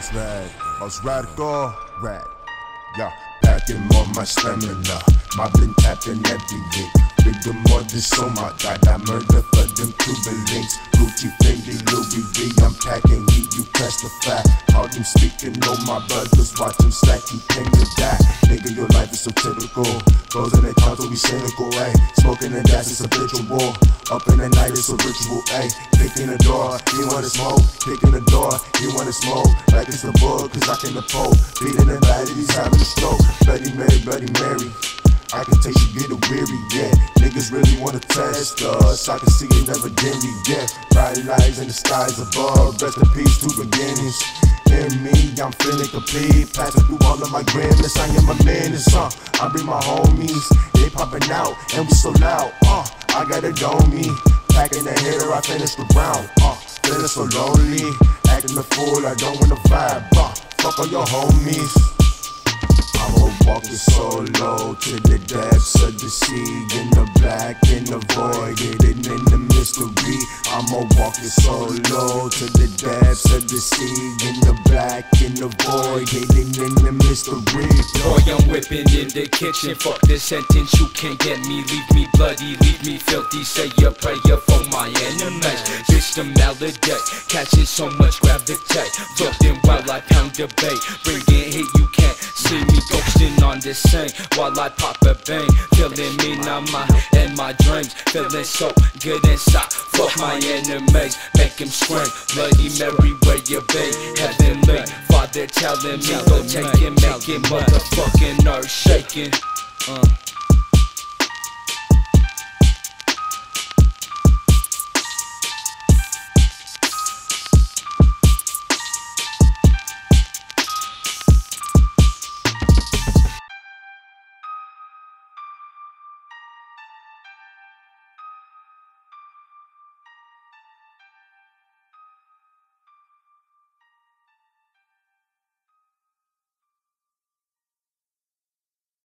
It's rad. Most radical, rad. Yeah, packing more my stamina. Mobbing, tapping every week. Bigger more than so my God, I murder for them Cuban links. Gucci, Fendi, Louis V, I'm packing heat, you catch the fat. All them speaking on my brothers, watch them stack, you came to die. Nigga, your life is so typical. Goes in the console, we cynical, ayy. Smoking and gas, it's habitual. Up in the night, it's a ritual, ayy. Kicking the door, you wanna smoke. Kicking the door, you wanna smoke. Like it's the bug, cause I can the pole. Beating the body, he's having a stroke. Bloody Mary, Bloody Mary. I can taste you getting weary, yeah. Niggas really wanna test us. I can see it never dimly, yeah. Bright lights in the skies above. Rest in peace to beginnings. In me, I'm feeling complete. Passing through all of my grandness. I am a menace, I bring my homies. They popping out, and we so loud, I got it on me. Packing the hitter, I finish the round, feeling so lonely. Acting a fool, I don't wanna vibe, fuck all your homies. I'ma walk it solo to the depths of the sea. In the black, in the void, hidden in the mystery. I'ma walk it solo to the depths of the sea. In the black, in the void, hidden in the mystery. Boy, I'm whipping in the kitchen. Fuck this sentence, you can't get me. Leave me bloody, leave me filthy. Say a prayer for my enemies. Bitch, the malady, catching so much gravitate. Floating while I pound the bait. Bringing hit, you can't see me ghosting on the scene while I pop a bang. Feeling me now, in my dreams. Feeling so good inside. Fuck my enemies, make him scream. Bloody Mary, where you be? Heavenly Father telling me go take it, make it motherfucking earth shaking.